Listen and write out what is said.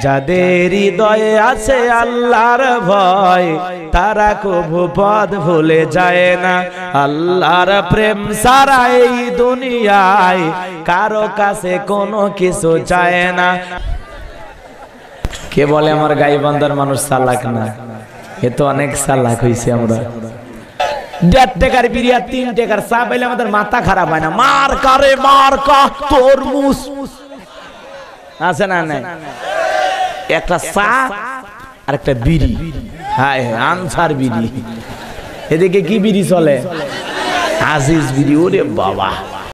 যাদের হৃদয়ে আছে আল্লাহর ভয় তারা কভু পথ ভুলে যায় না। আল্লাহর প্রেম ছাড়া এই দুনিয়ায় কারো কাছে কোনো কিছু চায় না। কে বলে আমার গাইবান্ধার মানুষ চালাক না? এ তো অনেক চালাক হইছে। আমরা 1.5 টাকার বিড়ি আর 3 টাকার চা পাইলে আমাদের মাথা খারাপ হয় না? মার কারে মার কা তরমুজ আছে না? নাই একটা চা আর একটা বিড়ি। হায় আনসার বিড়ি। এদিকে কি বিড়ি চলে? আজিজ বিড়ি। ওরে বাবা।